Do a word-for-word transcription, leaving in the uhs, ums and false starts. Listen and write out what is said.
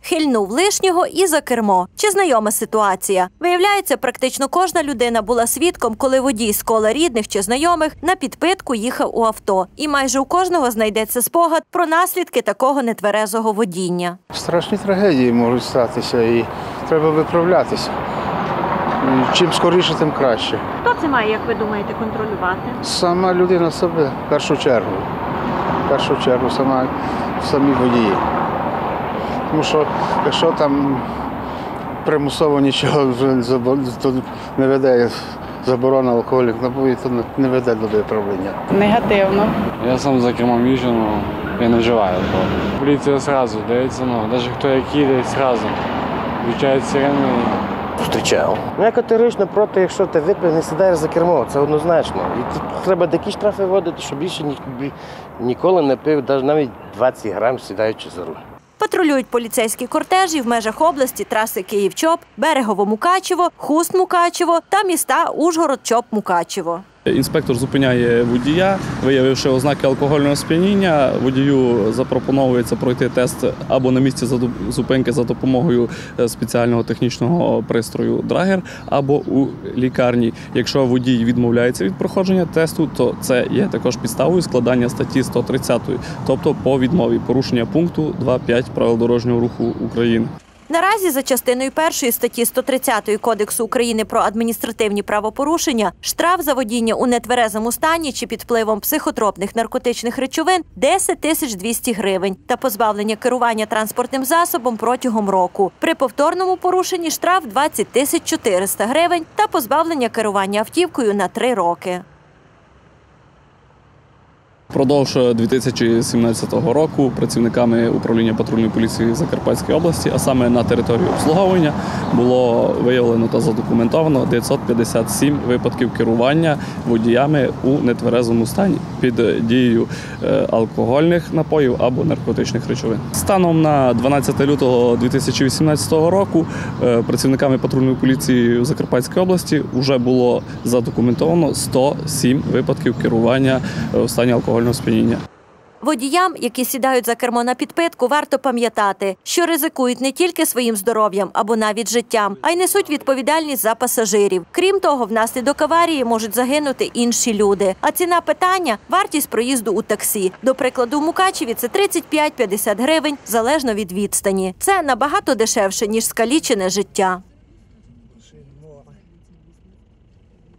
Хильнув лишнього і за кермо. Чи знайома ситуація? Виявляється, практично кожна людина була свідком, коли водій з кола рідних чи знайомих на підпитку їхав у авто. І майже у кожного знайдеться спогад про наслідки такого нетверезого водіння. Страшні трагедії можуть статися і треба виправлятися. Чим скоріше, тим краще. Хто це має, як ви думаєте, контролювати? Сама людина себе, в першу чергу. В першу чергу сама, самі водії. Тому що якщо там примусово нічого не веде, заборона алкоголю напоїв, то не веде до виправлення. Негативно. Я сам за кермом їжджу, ну, я не вживаю алкоголь. Поліція одразу дається, ну, навіть хто як їде, одразу включають сирени. Зустрічав. Я категорично проти, якщо ти випив, не сідаєш за кермо, це однозначно. І тут треба такі штрафи вводити, щоб більше ні, ніколи не пив, навіть двадцять грам сідаючи за руль. Патрулюють поліцейські кортежі в межах області траси Київ-Чоп, Берегово-Мукачево, Хуст-Мукачево та міста Ужгород-Чоп-Мукачево. Інспектор зупиняє водія, виявивши ознаки алкогольного сп'яніння, водію запропонується пройти тест або на місці зупинки за допомогою спеціального технічного пристрою драгер, або у лікарні. Якщо водій відмовляється від проходження тесту, то це є також підставою складання статті сто тридцять, тобто по відмові порушення пункту два п'ять правил дорожнього руху України. Наразі за частиною першої статті сто тридцять Кодексу України про адміністративні правопорушення штраф за водіння у нетверезому стані чи під впливом психотропних наркотичних речовин – десять тисяч двісті гривень та позбавлення керування транспортним засобом протягом року. При повторному порушенні штраф – двадцять тисяч чотириста гривень та позбавлення керування автівкою на три роки. Впродовж дві тисячі сімнадцятого року працівниками управління патрульної поліції Закарпатської області, а саме на території обслуговування, було виявлено та задокументовано дев'ятсот п'ятдесят сім випадків керування водіями у нетверезому стані під дією алкогольних напоїв або наркотичних речовин. Станом на дванадцяте лютого дві тисячі вісімнадцятого року працівниками патрульної поліції Закарпатської області вже було задокументовано сто сім випадків керування у стані алкогольного сп'яніння. Водіям, які сідають за кермо на підпитку, варто пам'ятати, що ризикують не тільки своїм здоров'ям або навіть життям, а й несуть відповідальність за пасажирів. Крім того, внаслідок аварії можуть загинути інші люди. А ціна питання – вартість проїзду у таксі. До прикладу, в Мукачеві це тридцять п'ять - п'ятдесят гривень, залежно від відстані. Це набагато дешевше, ніж скалічене життя.